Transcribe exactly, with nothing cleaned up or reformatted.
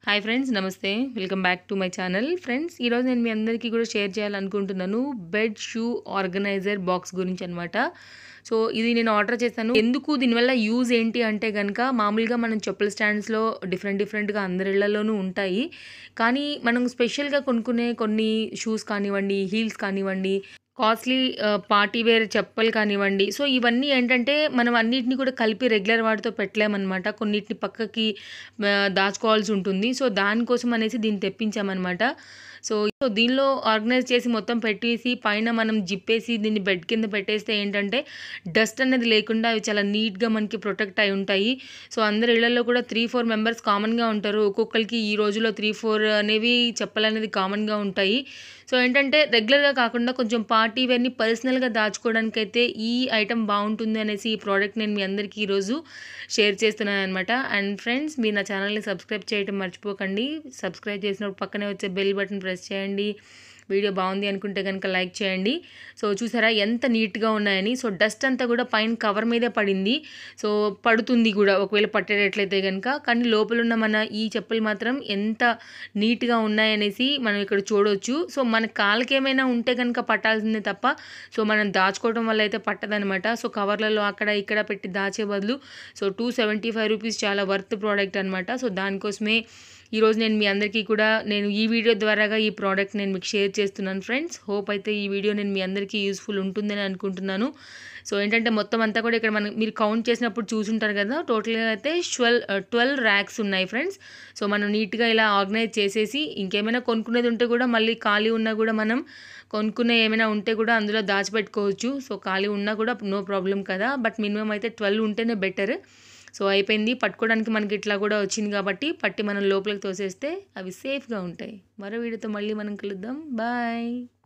Hi friends, నమస్తే. Welcome back to my channel. Friends, ఈరోజు నేను మీ అందరికీ కూడా షేర్ చేయాలనుకుంటున్నాను బెడ్ షూ ఆర్గనైజర్ బాక్స్ గురించి అనమాట. సో ఇది నేను ఆర్డర్ చేశాను. ఎందుకు దీనివల్ల యూజ్ ఏంటి అంటే కనుక, మామూలుగా మనం చెప్పుల స్టాండ్స్లో డిఫరెంట్ డిఫరెంట్గా అందరి ఇళ్లలోనూ ఉంటాయి. కానీ మనం స్పెషల్గా కొనుక్కునే కొన్ని షూస్ కానివ్వండి, హీల్స్ కానివ్వండి, కాస్ట్లీ ఆహ్, పార్టీ వేర్ చెప్పలు కానివ్వండి. సో, ఇవన్నీ ఏంటంటే మనం అన్నిటిని కూడా కలిపి రెగ్యులర్ వాటితో పెట్టలేమనమాట. కొన్నిటిని పక్కకి ఆహ్, దాచుకోవాల్సి ఉంటుంది. సో, దానికోసం అనేసి దీన్ని తెప్పించామనమాట. సో, సో దీనిలో ఆర్గనైజ్ చేసి మొత్తం పెట్టేసి పైన మనం జిప్పేసి దీన్ని బెడ్ కింద పెట్టేస్తే ఏంటంటే డస్ట్ అనేది లేకుండా అవి చాలా నీట్‌గా మనకి ప్రొటెక్ట్ అయి ఉంటాయి. సో, అందరి ఇళ్లల్లో కూడా మూడు, నాలుగు మెంబర్స్ కామన్‌గా ఉంటారు. ఒక్కొక్కళ్ళకి ఈ రోజుల్లో మూడు, నాలుగు అనేవి చెప్పలనేది కామన్‌గా ఉంటాయి. సో, ఏంటంటే రెగ్యులర్‌గా కాకుండా కొంచెం పార్టీ వేర్‌ని పర్సనల్‌గా దాచుకోవడానికైతే ఈ ఐటెమ్ బావుంటుంది అనేసి ఈ ప్రోడక్ట్ నేను మీ అందరికీ ఈరోజు షేర్ చేస్తున్నాననమాట. అండ్ ఫ్రెండ్స్, మీరు నా ఛానల్‌ని సబ్స్క్రైబ్ చేయడం మర్చిపోకండి. సబ్స్క్రైబ్ చేసినప్పుడు పక్కనే వచ్చే బెల్ బటన్ ప్రెస్ చేయండి. వీడియో బాగుంది అనుకుంటే కనుక లైక్ చేయండి. సో, చూసారా ఎంత నీట్‌గా ఉన్నాయని. సో, డస్ట్ అంతా కూడా పైన కవర్ మీదే పడింది. సో, పడుతుంది కూడా ఒకవేళ పట్టేటట్లయితే గనుక. కానీ లోపలున్న మన ఈ చెప్పులు మాత్రం ఎంత నీట్‌గా ఉన్నాయనేసి మనం ఇక్కడ చూడొచ్చు. సో, మన కాళ్ళకేమైనా ఉంటే గనుక పట్టాల్సిందే తప్ప, సో, మనం దాచుకోవడం వల్ల అయితే పట్టదనమాట. సో, కవర్లలో అక్కడ ఇక్కడ పెట్టి దాచే బదులు so, two seventy five rupees చాలా వర్త్ ప్రోడక్ట్ అనమాట. సో, దానికోసమే ఈరోజు నేను మీ అందరికీ కూడా నేను ఈ వీడియో ద్వారాగా ఈ ప్రోడక్ట్ నేను మీకు షేర్ చేస్తున్నాను ఫ్రెండ్స్. హోప్ అయితే ఈ వీడియో నేను మీ అందరికీ యూస్ఫుల్ ఉంటుందని అనుకుంటున్నాను. సో, ఏంటంటే మొత్తం అంతా కూడా ఇక్కడ మనం మీరు కౌంట్ చేసినప్పుడు చూసుంటారు కదా, టోటల్‌గా అయితే ట్వెల్వ్ ట్వెల్వ్ ర్యాక్స్ ఉన్నాయి ఫ్రెండ్స్. సో, మనం నీట్‌గా ఇలా ఆర్గనైజ్ చేసేసి ఇంకేమైనా కొనుక్కునేది ఉంటే కూడా మళ్ళీ ఖాళీ ఉన్నా కూడా మనం కొనుక్కునే ఏమైనా ఉంటే కూడా అందులో దాచిపెట్టుకోవచ్చు. సో, ఖాళీ ఉన్నా కూడా నో ప్రాబ్లమ్ కదా. బట్ మినిమమ్ అయితే ట్వెల్వ్ ఉంటేనే బెటర్. సో, అయిపోయింది. పట్టుకోవడానికి మనకి ఇట్లా కూడా వచ్చింది కాబట్టి పట్టి మనం లోపలికి తోసేస్తే అవి సేఫ్‌గా ఉంటాయి. మరో వీడియోతో మళ్ళీ మనం కలుద్దాం. బాయ్.